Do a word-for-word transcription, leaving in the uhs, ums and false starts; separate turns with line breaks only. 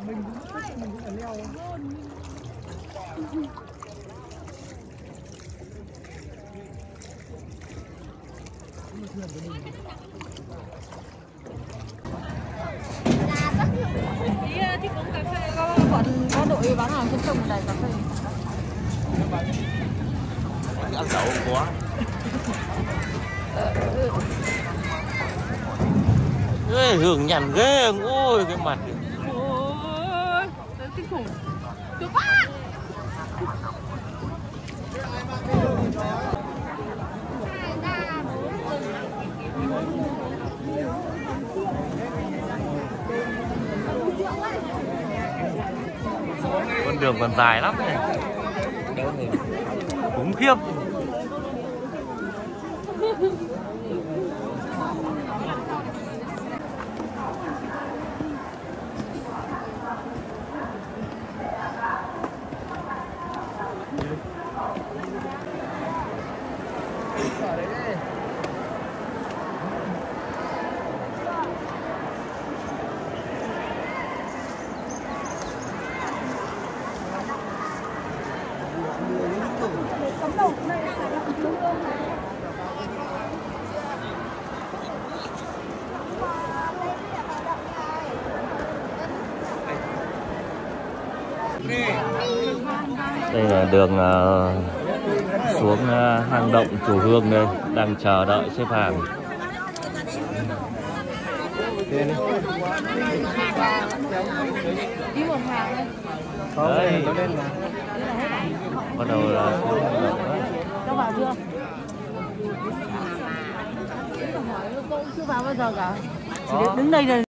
Mình cũng thích, mình cũng phải leo.
Đi thích uống cà phê, có bọn có đội bán hàng trên sông đầy cà phê.
Ăn lẩu không có. Ê, Hường nhằn ghê, ôi cái mặt.
Ôi, kinh khủng. Được quá.
Con đường còn dài lắm này. Khủng khiếp. Đây là đường uh, xuống uh, hang động Chùa Hương đây, đang chờ đợi xếp hàng.
Đi một hàng
Đấy, bắt đầu là
các bạn chưa? Cô chưa vào bao giờ cả. Chỉ đứng đây rồi.